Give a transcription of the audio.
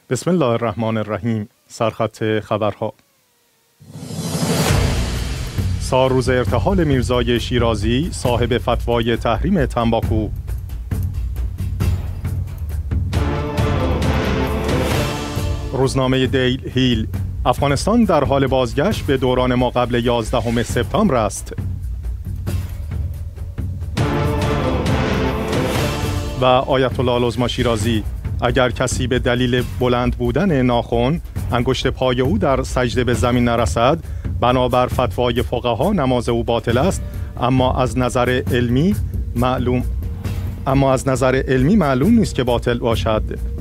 بسم الله الرحمن الرحیم. سرخط خبرها. سالروز ارتحال میرزای شیرازی صاحب فتوای تحریم تنباکو. روزنامه دیل هیل: افغانستان در حال بازگشت به دوران ما قبل 11 سپتامبر است. و آیت الله العظمی شیرازی: اگر کسی به دلیل بلند بودن ناخن انگشت پای او در سجده به زمین نرسد، بنابر فتوای فقها نماز او باطل است، اما از نظر علمی معلوم نیست که باطل باشد.